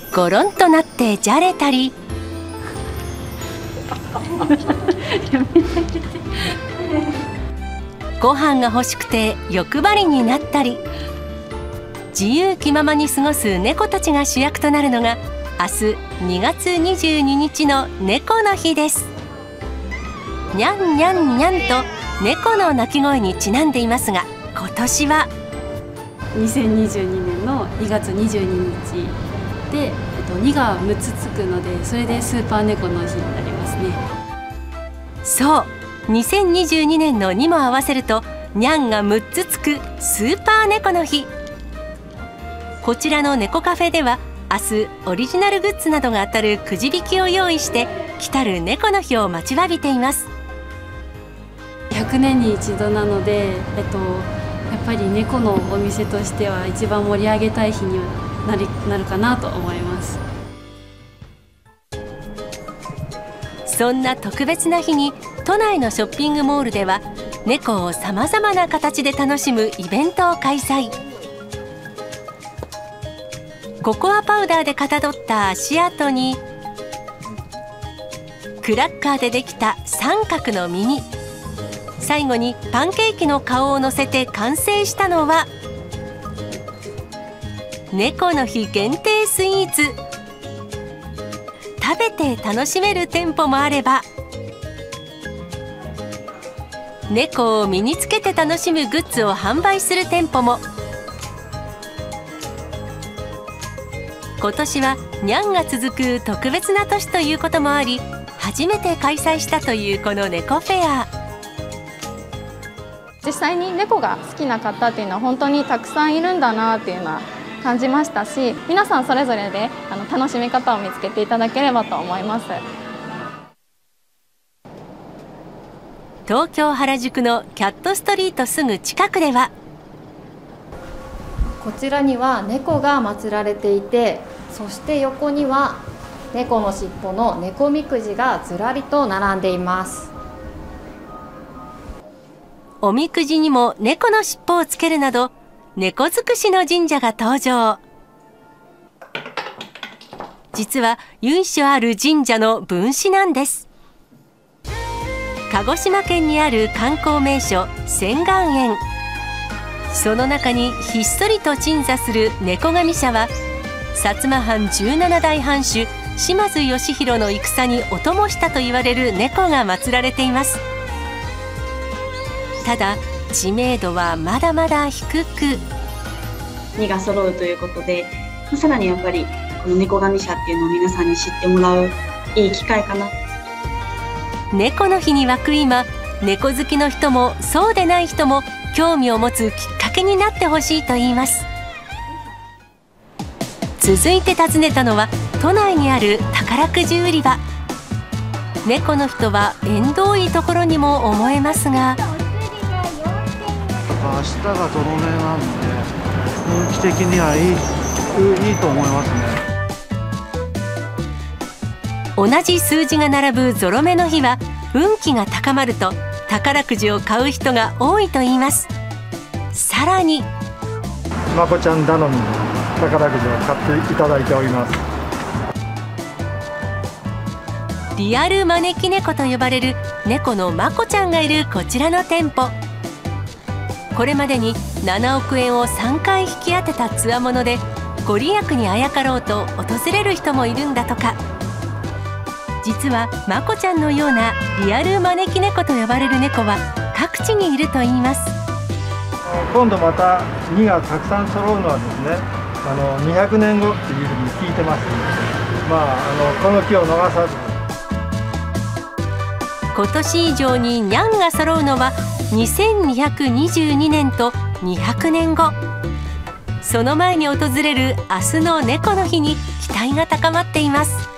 ゴロンとなってじゃれたり、ご飯が欲しくて欲張りになったり、自由気ままに過ごす猫たちが主役となるのが、明日2月22日の猫の日です。にゃんにゃんにゃんと猫の鳴き声にちなんでいますが、今年は 2022年の2月22日で、2が6つつくので、それでスーパー猫の日になりますね。 そう、2022年の2も合わせると、にゃんが6つつくスーパー猫の日。こちらの猫カフェでは、明日オリジナルグッズなどが当たるくじ引きを用意して、来たる猫の日を待ちわびています。 100年に一度なので、やっぱり猫のお店としては一番盛り上げたい日にはなるかなと思います。 そんな特別な日に、都内のショッピングモールでは、猫をさまざまな形で楽しむイベントを開催。ココアパウダーでかたどった足跡に、クラッカーでできた三角の耳、最後にパンケーキの顔を乗せて完成したのは、猫の日限定スイーツ。食べて楽しめる店舗もあれば、猫を身につけて楽しむグッズを販売する店舗も。今年はにゃんが続く特別な年ということもあり、初めて開催したというこの猫フェア。 実際に猫が好きな方っていうのは本当にたくさんいるんだなっていうのは感じましたし、皆さんそれぞれで楽しみ方を見つけていただければと思います。 東京原宿のキャットストリートすぐ近くでは、 こちらには猫が祀られていて、そして横には猫の尻尾の猫みくじがずらりと並んでいます。 おみくじにも猫の尻尾をつけるなど、猫尽くしの神社が登場。実は由緒ある神社の分祀なんです。鹿児島県にある観光名所、仙巌園。その中にひっそりと鎮座する猫神社は、薩摩藩17代藩主、島津義弘の戦にお供したと言われる猫が祀られています。ただ、知名度はまだまだ低く。 2が揃うということで、さらにやっぱり、この猫神社っていうのを皆さんに知ってもらういい機会かな。 猫の日に沸く今、猫好きの人もそうでない人も興味を持つきっかけになってほしいと言います。続いて訪ねたのは、都内にある宝くじ売り場。猫の人は縁遠いところにも思えますが、 明日がゾロ目なんで、運気的にはいいと思いますね。 同じ数字が並ぶゾロ目の日は、運気が高まると、宝くじを買う人が多いといいます。さらに、 まこちゃん頼みに宝くじを買っていただいております。 リアル招き猫と呼ばれる猫のまこちゃんがいるこちらの店舗。これまでに7億円を3回引き当てたつわもので、ご利益にあやかろうと訪れる人もいるんだとか。実は、まこちゃんのようなリアル招き猫と呼ばれる猫は各地にいるといいます。 今度また2がたくさん揃うのはですね、200年後っていうふうに聞いてますので、この機を逃さず。 今年以上ににゃんが揃うのは2222年と200年後。その前に訪れる明日の猫の日に期待が高まっています。